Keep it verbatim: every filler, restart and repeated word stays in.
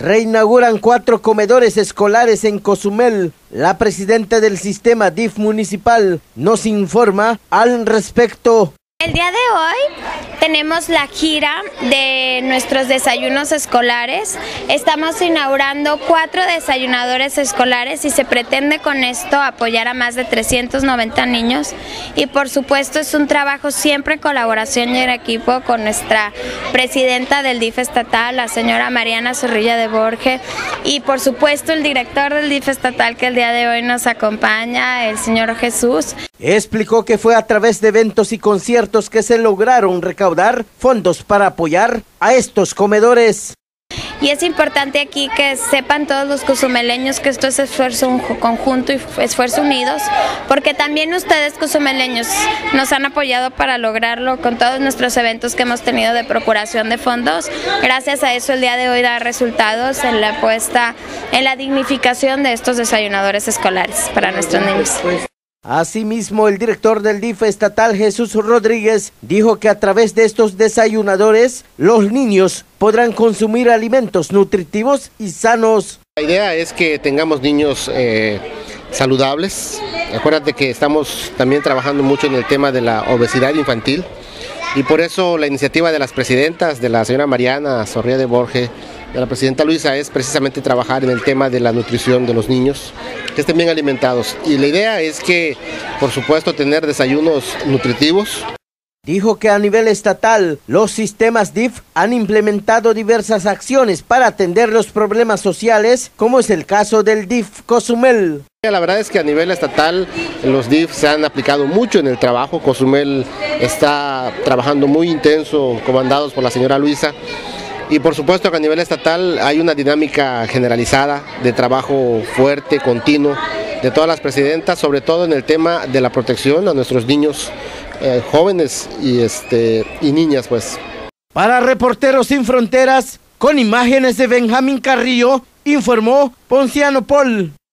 reinauguran cuatro comedores escolares en Cozumel. La presidenta del sistema D I F municipal nos informa al respecto. El día de hoy tenemos la gira de nuestros desayunos escolares. Estamos inaugurando cuatro desayunadores escolares y se pretende con esto apoyar a más de trescientos noventa niños. Y por supuesto es un trabajo siempre en colaboración y en equipo con nuestra presidenta del D I F estatal, la señora Mariana Zorrilla de Borge, y por supuesto el director del D I F estatal que el día de hoy nos acompaña, el señor Jesús. Explicó que fue a través de eventos y conciertos que se lograron recaudar fondos para apoyar a estos comedores. Y es importante aquí que sepan todos los cozumeleños que esto es esfuerzo conjunto y esfuerzo unidos, porque también ustedes cozumeleños nos han apoyado para lograrlo con todos nuestros eventos que hemos tenido de procuración de fondos. Gracias a eso el día de hoy da resultados en la apuesta, en la dignificación de estos desayunadores escolares para nuestros niños. Asimismo, el director del D I F estatal, Jesús Rodríguez, dijo que a través de estos desayunadores, los niños podrán consumir alimentos nutritivos y sanos. La idea es que tengamos niños eh, saludables. Acuérdate que estamos también trabajando mucho en el tema de la obesidad infantil y por eso la iniciativa de las presidentas, de la señora Mariana Zorrilla de Borge, de la presidenta Luisa, es precisamente trabajar en el tema de la nutrición de los niños, que estén bien alimentados. Y la idea es que, por supuesto, tener desayunos nutritivos. Dijo que a nivel estatal, los sistemas D I F han implementado diversas acciones para atender los problemas sociales, como es el caso del D I F Cozumel. La verdad es que a nivel estatal los D I F se han aplicado mucho en el trabajo. Cozumel está trabajando muy intenso, comandados por la señora Luisa. Y por supuesto que a nivel estatal hay una dinámica generalizada de trabajo fuerte, continuo, de todas las presidentas, sobre todo en el tema de la protección a nuestros niños, eh, jóvenes y, este, y niñas, pues. Para Reporteros Sin Fronteras, con imágenes de Benjamín Carrillo, informó Ponciano Paul.